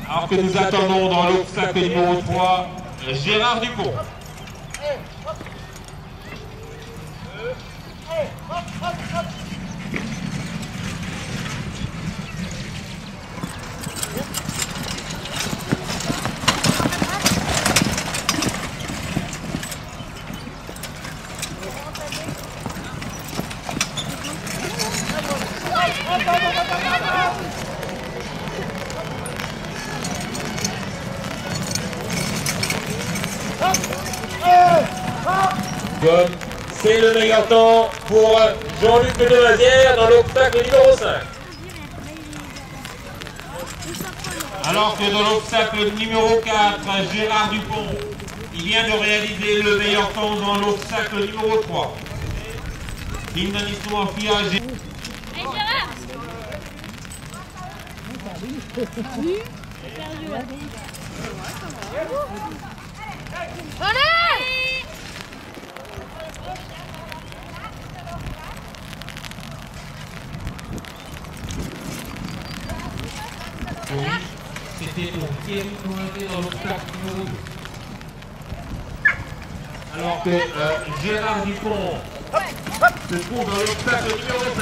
Alors que nous attendons dans l'obstacle numéro 3, Gérard Dupont. C'est le meilleur temps pour Jean-Luc Demazière dans l'obstacle numéro 5. Alors que dans l'obstacle numéro 4, Gérard Dupont, il vient de réaliser le meilleur temps dans l'obstacle numéro 3. L'Indonésie FIA. Hey Gérard! Oui, c'était donc Thierry Cointet dans l'obstacle numéro 2. Alors que Gérard Dupont se trouve dans l'obstacle numéro 5.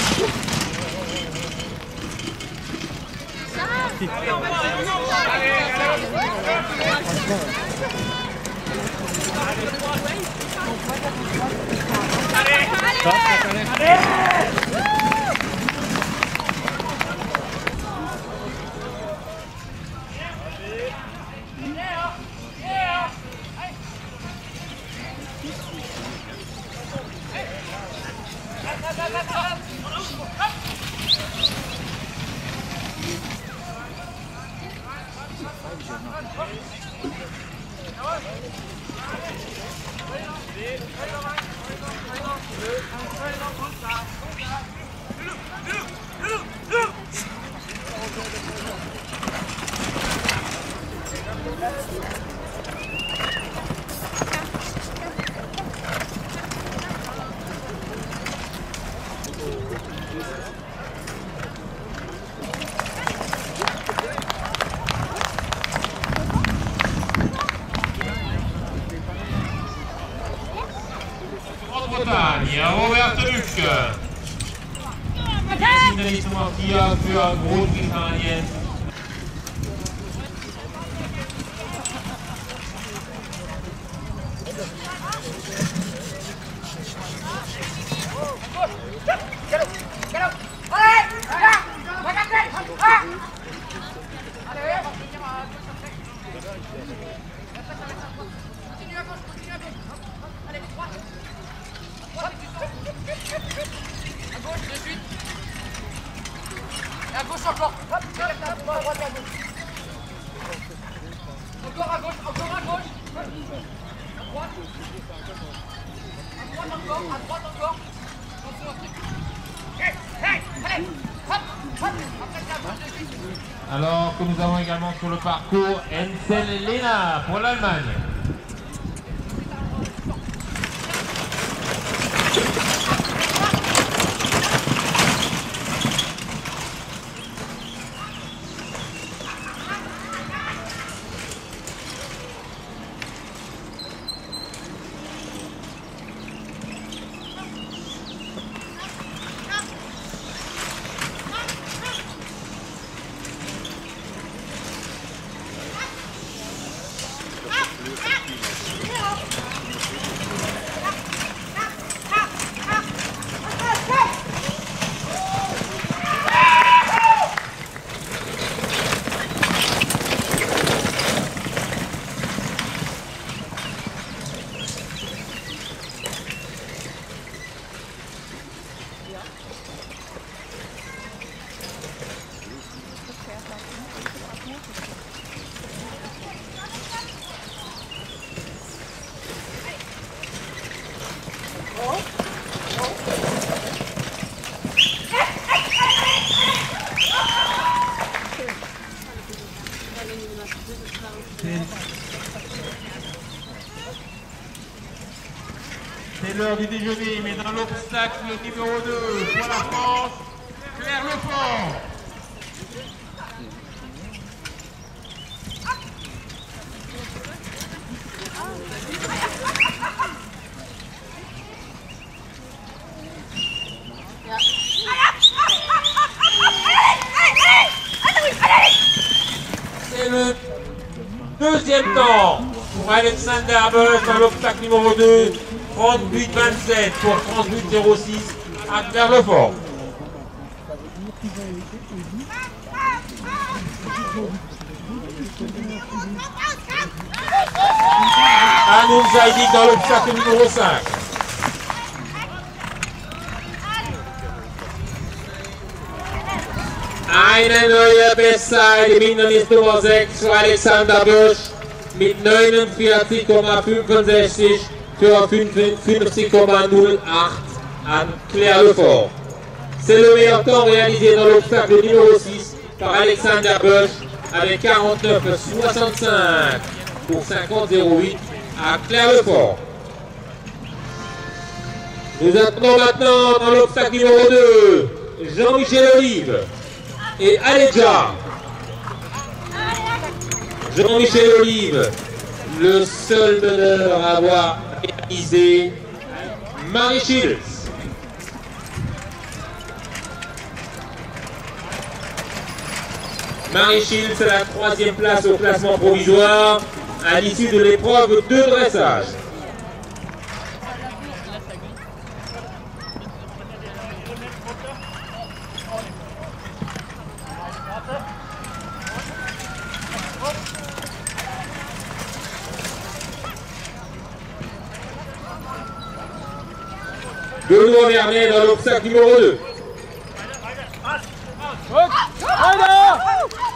Robert Luc. Finaliste Marquilla für Großbritannien. À gauche encore. Hop, encore à gauche, encore à gauche. À droite. À droite encore. Allez, hop, hop. Après c'est à gauche de suite. Alors que nous avons également sur le parcours Ensel Lena pour l'Allemagne. C'est l'heure du déjeuner, mais dans l'obstacle numéro 2 pour la France, Claire Lefort. Alexander Bush dans l'obstacle numéro 2, 38-27 pour 38-06 à Claire-le-Fort. Anoun Zaïdik dans l'obstacle numéro 5. Eine neue Bestzeit im Hindernis Nummer 6 für Alexander Busch mit 49,65 für 55,08 à Claire-le-Fort. C'est le meilleur temps réalisé dans l'obstacle numéro 6 par Alexander Busch avec 49,65 pour 50,08 à Claire-le-Fort. Nous attendons maintenant dans l'obstacle numéro 2 Jean-Michel Olive et Aledja. Jean-Michel Olive, le seul meneur à avoir réalisé Marie Shields. Marie Shields à la 3e place au classement provisoire à l'issue de l'épreuve de dressage. Benoît Vernet dans l'obstacle numéro 2.